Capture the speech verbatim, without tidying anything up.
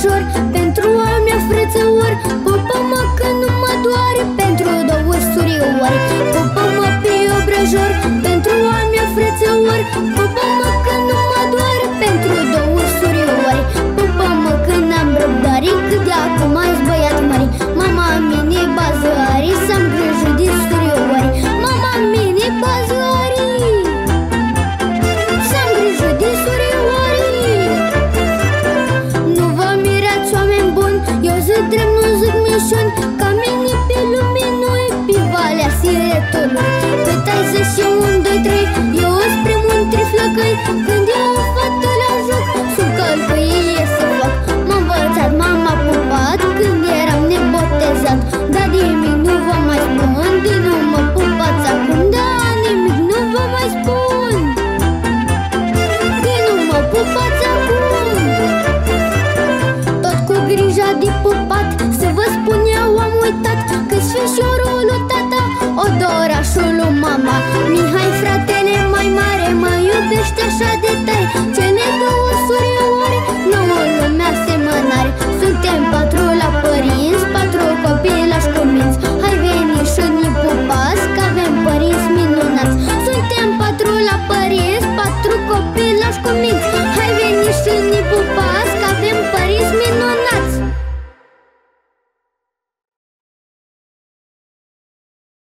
obrăjor, pentru a mea frățăor. Pupă-mă că nu mă doare, pentru două surioare. Pupă-mă pe obrăjor, pentru a mea frățăor. Pupă-mă că nu mă doare, pentru două surioare. Pupă-mă că n-am răbdare, că de acum ai băiat mare. Mama mine bază are, să-mi grijă de surioare. Mama mine bază are, să-mi grijă de surioare. Nu vă mirați, oameni buni, eu zic drept, nu zic mișuni. Ca mine pe lume nu e pe Valea Siretului. Pe treizeci și unu, doi, trei, eu îți prim un triflăcăi. Când eu o fată la joc, sub călcăie să fac. M-a învățat, m-am pupat când eram nebotezat. Dar nimic nu vă mai spun, de nu mă pupați acum. Da, nimic nu vă mai spun, de nu mă pupați acum. Tot cu grija de pupat, să vă spun eu am uitat că sfârșiorul